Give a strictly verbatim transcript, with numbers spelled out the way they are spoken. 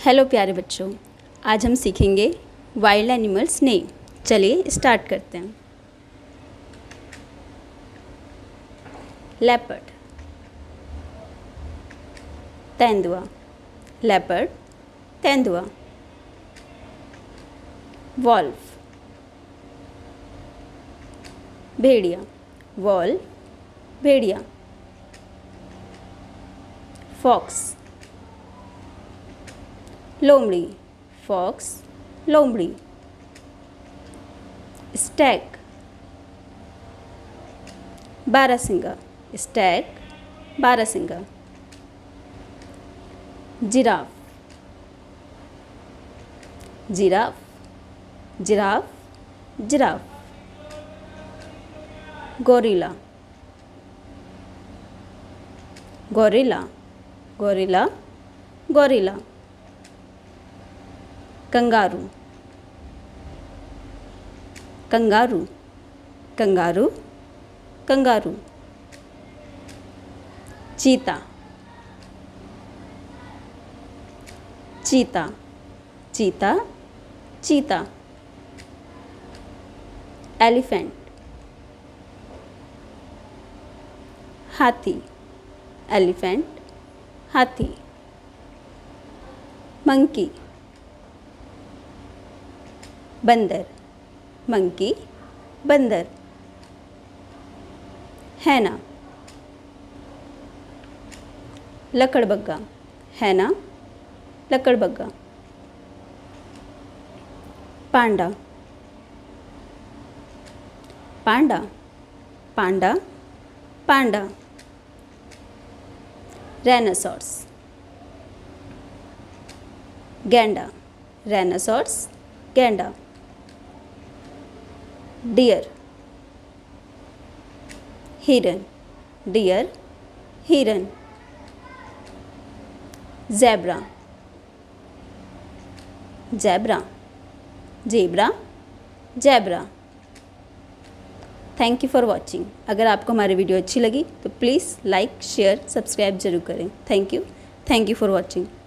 Hello प्यारे बच्चों, आज हम सीखेंगे वाइल्ड एनिमल्स नेम। चलिए स्टार्ट करते हैं। लेपर्ड, तेंदुआ, लेपर्ड, तेंदुआ। वॉल्फ, भेड़िया, वॉल्फ, भेड़िया। फॉक्स, लोमड़ी, फॉक्स, लोमड़ी। स्टैग, बारहसिंगा, स्टैग, बारहसिंगा। Giraffe, giraffe, giraffe, giraffe. Gorilla, gorilla, gorilla, gorilla. Kangaroo, kangaroo, kangaroo, kangaroo. Cheetah, cheetah, cheetah, चीता। एलिफेंट, हाथी, एलिफेंट, हाथी। मंकी, बंदर, मंकी, बंदर। हैना, लकड़बग्गा, हैना, लकड़बग्गा। Panda, panda, panda, panda. Rhinoceros, गैंडा, राइनोसॉर्स, गैंडा। डियर, हिरन, डियर, हिरन। Zebra, zebra, zebra, zebra. Thank you for watching. अगर आपको हमारी वीडियो अच्छी लगी तो प्लीज़ लाइक, शेयर, सब्सक्राइब जरूर करें। Thank you thank you for watching.